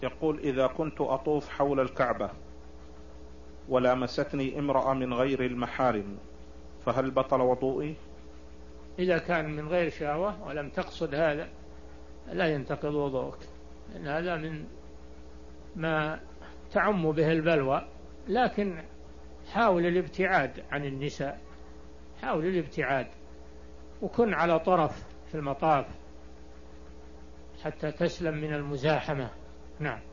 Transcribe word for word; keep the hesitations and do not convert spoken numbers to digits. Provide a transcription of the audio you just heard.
يقول: إذا كنت أطوف حول الكعبة ولامستني امرأة من غير المحارم فهل بطل وضوئي؟ إذا كان من غير شهوة ولم تقصد هذا لا ينتقض وضوءك، لأن هذا من ما تعم به البلوى. لكن حاول الابتعاد عن النساء، حاول الابتعاد، وكن على طرف في المطاف حتى تسلم من المزاحمة. نعم.